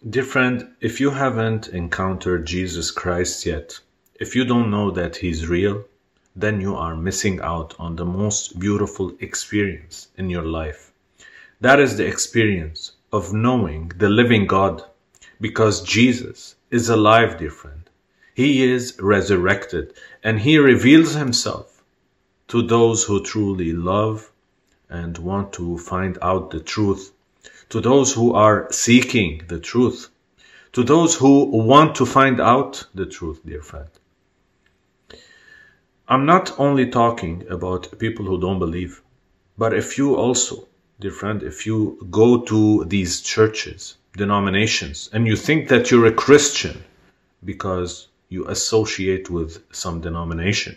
Dear friend, if you haven't encountered Jesus Christ yet, if you don't know that He's real, then you are missing out on the most beautiful experience in your life. That is the experience of knowing the living God, because Jesus is alive, dear friend. He is resurrected, and He reveals Himself to those who truly love and want to find out the truth, to those who are seeking the truth, to those who want to find out the truth, dear friend. I'm not only talking about people who don't believe, but if you also, dear friend, if you go to these churches, denominations, and you think that you're a Christian because you associate with some denomination,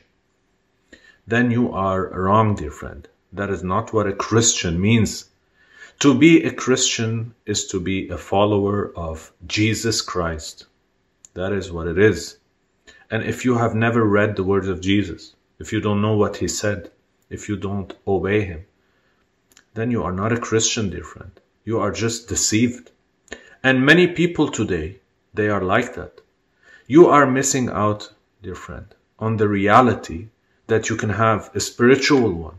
then you are wrong, dear friend. That is not what a Christian means. To be a Christian is to be a follower of Jesus Christ. That is what it is. And if you have never read the words of Jesus, if you don't know what He said, if you don't obey Him, then you are not a Christian, dear friend. You are just deceived. And many people today, they are like that. You are missing out, dear friend, on the reality that you can have a spiritual one.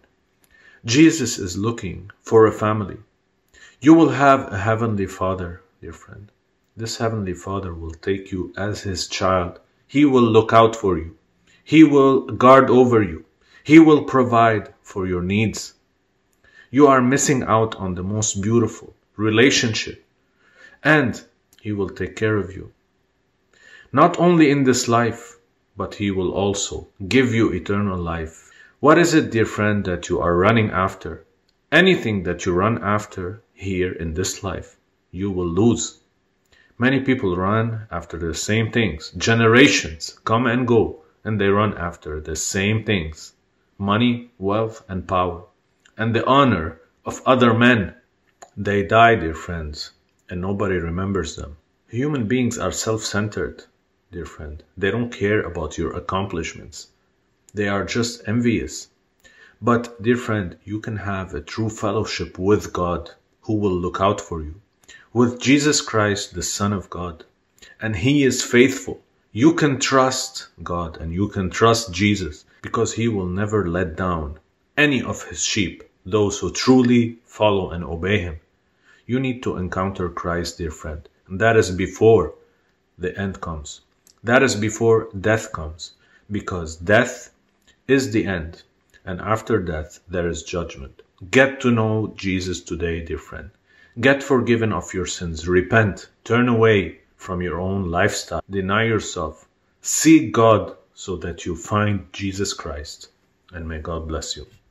Jesus is looking for a family. You will have a heavenly Father, dear friend. This heavenly Father will take you as His child. He will look out for you. He will guard over you. He will provide for your needs. You are missing out on the most beautiful relationship, and He will take care of you. Not only in this life, but He will also give you eternal life. What is it, dear friend, that you are running after? Anything that you run after here in this life, you will lose. Many people run after the same things. Generations come and go, and they run after the same things. Money, wealth, and power, and the honor of other men. They die, dear friends, and nobody remembers them. Human beings are self-centered, dear friend. They don't care about your accomplishments. They are just envious. But, dear friend, you can have a true fellowship with God, who will look out for you, with Jesus Christ, the Son of God. And He is faithful. You can trust God and you can trust Jesus, because He will never let down any of His sheep, those who truly follow and obey Him. You need to encounter Christ, dear friend. And that is before the end comes. That is before death comes, because death is the end, and after death there is judgment. Get to know Jesus today, dear friend. Get forgiven of your sins. Repent. Turn away from your own lifestyle. Deny yourself. Seek God so that you find Jesus Christ. And may God bless you.